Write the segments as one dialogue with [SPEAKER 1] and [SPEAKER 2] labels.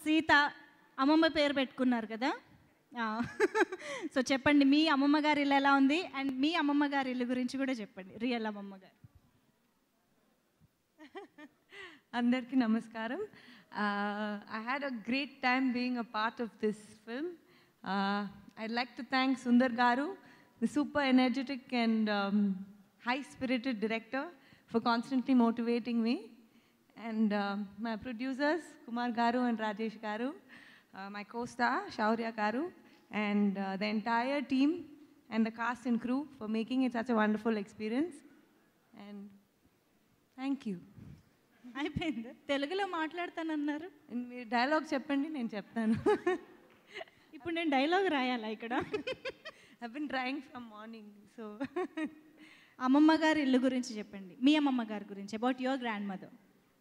[SPEAKER 1] సీత అమ్మమ్మ పేరు పెట్టుకున్నారు కదా. సో చెప్పండి, మీ అమ్మమ్మ గారి ఇల్లు ఎలా ఉంది అండ్ మీ అమ్మమ్మ గారి ఇల్లు గురించి కూడా చెప్పండి, రియల్ అమ్మమ్మ గారు.
[SPEAKER 2] అందరికీ నమస్కారం. I had a great time being a part of this film. I'd like to thank Sundar Garu, the super energetic and high-spirited director, for constantly motivating me. And my producers, Kumar Garu and Rajesh Garu, my co-star, Shaurya Garu, and the entire team and the cast and crew for making it such a wonderful experience. And thank you.
[SPEAKER 1] అయిపోయింది, తెలుగులో మాట్లాడతానన్నారు.
[SPEAKER 2] మీరు dialogue చెప్పండి, నేను చెప్తాను.
[SPEAKER 1] ఇప్పుడు నేను dialogue రాయాలా ఇక్కడ?
[SPEAKER 2] I've been trying from morning, so
[SPEAKER 1] అమ్మమ్మ గారి ఇల్లు గురించి చెప్పండి, మీ అమ్మమ్మ గారి గురించి, about your grandmother.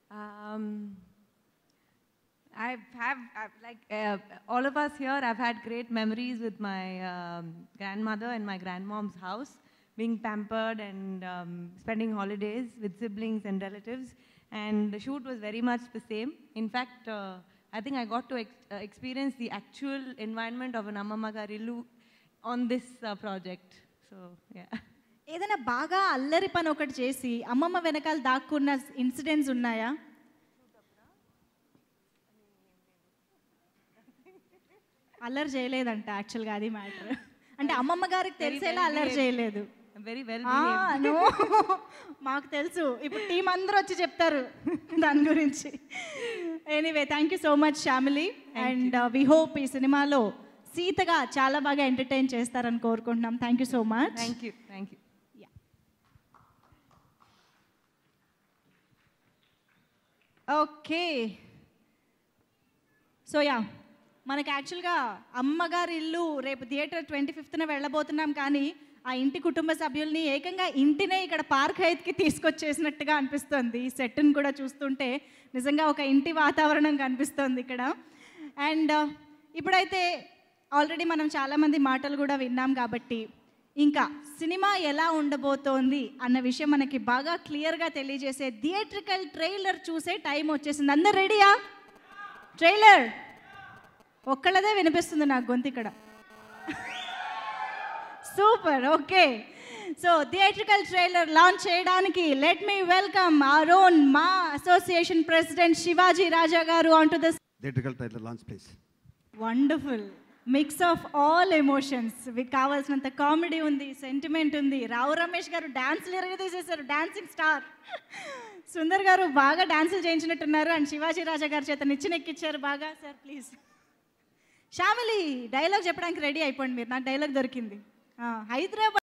[SPEAKER 2] like all of us here, I've had great memories with my grandmother and my grandmom's house, being pampered and spending holidays with siblings and relatives. And the shoot was very much the same. In fact, I think I got to experience the actual environment of an Ammamma Gari Illu on this project. So, yeah.
[SPEAKER 1] ఏదైనా బాగా అల్లరి పని ఒకటి చేసి అమ్మమ్మ వెనకాల దాక్కున్న incidents ఉన్నాయా? అల్లరి చేయలేదంట యాక్చువల్గా, అది మ్యాటర్. అంటే అమ్మమ్మ గారికి తెలిసేలా అల్లరి చేయలేదు.
[SPEAKER 2] Very well.
[SPEAKER 1] మాకు తెలుసు, ఇప్పుడు టీం అందరూ వచ్చి చెప్తారు దాని గురించి. Anyway, thank you so much Shamili, and we hope ఈ సినిమాలో సీతగా చాలా బాగా ఎంటర్టైన్ చేస్తారని కోరుకుంటున్నాం. Thank you so much.
[SPEAKER 2] Thank you. Thank you.
[SPEAKER 1] Okay, so మనకి యాక్చువల్గా అమ్మగారి ఇల్లు రేపు థియేటర్ 25న వెళ్ళబోతున్నాం, కానీ ఆ ఇంటి కుటుంబ సభ్యుల్ని ఏకంగా ఇంటినే ఇక్కడ పార్క్ హైత్కి తీసుకొచ్చేసినట్టుగా అనిపిస్తుంది. ఈ సెట్ని కూడా చూస్తుంటే నిజంగా ఒక ఇంటి వాతావరణం కనిపిస్తుంది ఇక్కడ. అండ్ ఇప్పుడైతే ఆల్రెడీ మనం చాలామంది మాటలు కూడా విన్నాం కాబట్టి ఇంకా సినిమా ఎలా ఉండబోతోంది అన్న విషయం మనకి బాగా క్లియర్గా తెలియజేసే థియేట్రికల్ ట్రైలర్ చూసే టైం వచ్చేసింది. అందరు రెడీయా? ట్రైలర్ ఒక్కళ్ళదే వినిపిస్తుంది నాకు గొంతు ఇక్కడ. Super. Okay, so theatrical trailer launch చేయడానికి let me welcome our own MAA association president Sivaji Raja garu on to the
[SPEAKER 3] theatrical trailer launch please.
[SPEAKER 1] Wonderful mix of all emotions. మీకు కావాల్సినంత కామెడీ ఉంది, సెంటిమెంట్ ఉంది. రావు రమేష్ గారు డాన్స్లు ఎరగదీసేశారు, డాన్సింగ్ స్టార్. సుందర్ గారు బాగా డాన్సులు చేయించినట్టున్నారు, అండ్ శివాజీ రాజా గారి చేత నిచ్చినెక్కిచ్చారు బాగా. Sir please. శ్యామిలి డైలాగ్ చెప్పడానికి రెడీ అయిపోండి మీరు, నాకు డైలాగ్ దొరికింది. హైదరాబాద్